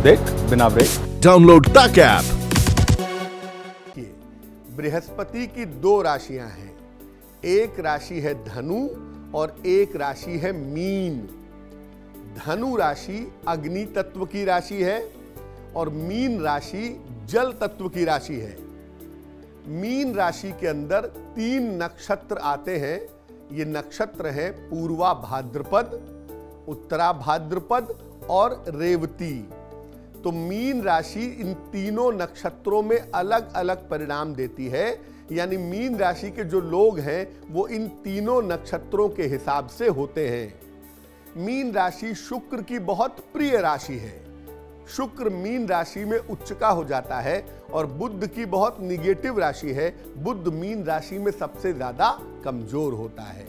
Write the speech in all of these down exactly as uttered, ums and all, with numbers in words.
देख बिना break. Download तक ऐप। बृहस्पति की दो राशियां हैं, एक राशि है धनु और एक राशि है मीन। धनु राशि अग्नि तत्व की राशि है और मीन राशि जल तत्व की राशि है। मीन राशि के अंदर तीन नक्षत्र आते हैं। ये नक्षत्र हैं पूर्वा भाद्रपद, उत्तरा भाद्रपद और रेवती। तो मीन राशि इन तीनों नक्षत्रों में अलग अलग परिणाम देती है, यानी मीन राशि के जो लोग हैं वो इन तीनों नक्षत्रों के हिसाब से होते हैं। मीन राशि शुक्र की बहुत प्रिय राशि है। शुक्र मीन राशि में उच्च का हो जाता है और बुध की बहुत निगेटिव राशि है। बुध मीन राशि में सबसे ज्यादा कमजोर होता है।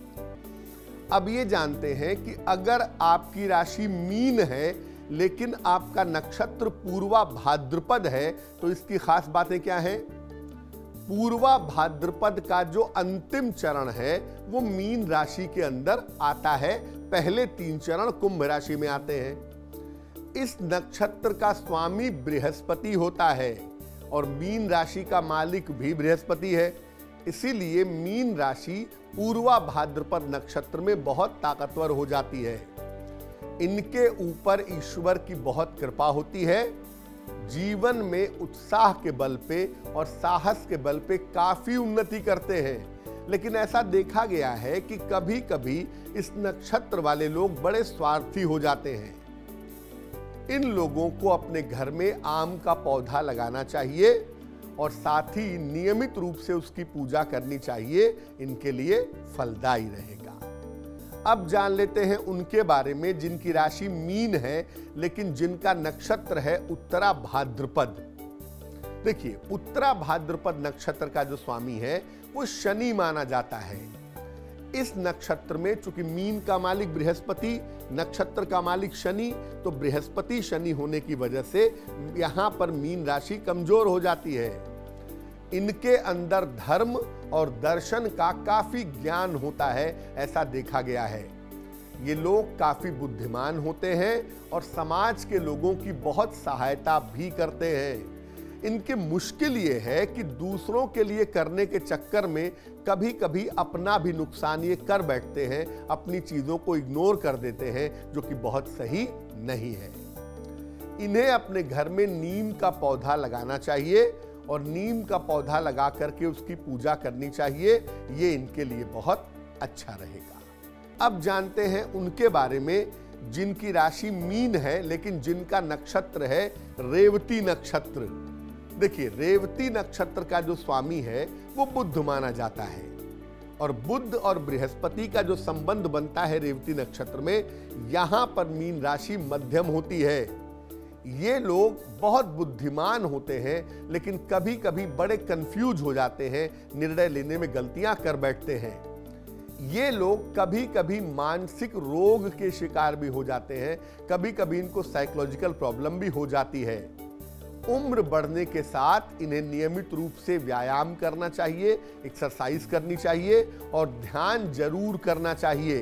अब ये जानते हैं कि अगर आपकी राशि मीन है लेकिन आपका नक्षत्र पूर्वा भाद्रपद है तो इसकी खास बातें क्या हैं? पूर्वा भाद्रपद का जो अंतिम चरण है वो मीन राशि के अंदर आता है। पहले तीन चरण कुंभ राशि में आते हैं। इस नक्षत्र का स्वामी बृहस्पति होता है और मीन राशि का मालिक भी बृहस्पति है। इसीलिए मीन राशि पूर्वा भाद्रपद नक्षत्र में बहुत ताकतवर हो जाती है। इनके ऊपर ईश्वर की बहुत कृपा होती है। जीवन में उत्साह के बल पे और साहस के बल पे काफी उन्नति करते हैं। लेकिन ऐसा देखा गया है कि कभी कभी इस नक्षत्र वाले लोग बड़े स्वार्थी हो जाते हैं। इन लोगों को अपने घर में आम का पौधा लगाना चाहिए और साथ ही नियमित रूप से उसकी पूजा करनी चाहिए। इनके लिए फलदायी रहेगा। अब जान लेते हैं उनके बारे में जिनकी राशि मीन है लेकिन जिनका नक्षत्र है उत्तरा भाद्रपद। देखिए, उत्तरा भाद्रपद नक्षत्र का जो स्वामी है वो शनि माना जाता है। इस नक्षत्र में चूंकि मीन का मालिक बृहस्पति, नक्षत्र का मालिक शनि, तो बृहस्पति शनि होने की वजह से यहां पर मीन राशि कमजोर हो जाती है। इनके अंदर धर्म और दर्शन का काफी ज्ञान होता है, ऐसा देखा गया है। ये लोग काफी बुद्धिमान होते हैं और समाज के लोगों की बहुत सहायता भी करते हैं। इनकी मुश्किल ये है कि दूसरों के लिए करने के चक्कर में कभी कभी अपना भी नुकसान ये कर बैठते हैं, अपनी चीजों को इग्नोर कर देते हैं, जो कि बहुत सही नहीं है। इन्हें अपने घर में नीम का पौधा लगाना चाहिए और नीम का पौधा लगा करके उसकी पूजा करनी चाहिए। ये इनके लिए बहुत अच्छा रहेगा। अब जानते हैं उनके बारे में जिनकी राशि मीन है लेकिन जिनका नक्षत्र है रेवती नक्षत्र। देखिए, रेवती नक्षत्र का जो स्वामी है वो बुध माना जाता है और बुध और बृहस्पति का जो संबंध बनता है रेवती नक्षत्र में, यहां पर मीन राशि मध्यम होती है। ये लोग बहुत बुद्धिमान होते हैं लेकिन कभी कभी बड़े कंफ्यूज हो जाते हैं, निर्णय लेने में गलतियां कर बैठते हैं। ये लोग कभी कभी मानसिक रोग के शिकार भी हो जाते हैं, कभी कभी इनको साइकोलॉजिकल प्रॉब्लम भी हो जाती है। उम्र बढ़ने के साथ इन्हें नियमित रूप से व्यायाम करना चाहिए, एक्सरसाइज करनी चाहिए और ध्यान जरूर करना चाहिए।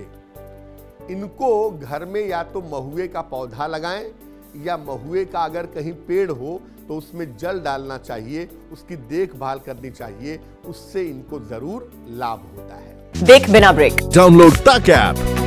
इनको घर में या तो महुए का पौधा लगाएं या महुए का अगर कहीं पेड़ हो तो उसमें जल डालना चाहिए, उसकी देखभाल करनी चाहिए। उससे इनको जरूर लाभ होता है। देख बिना ब्रेक। डाउनलोड तक ऐप।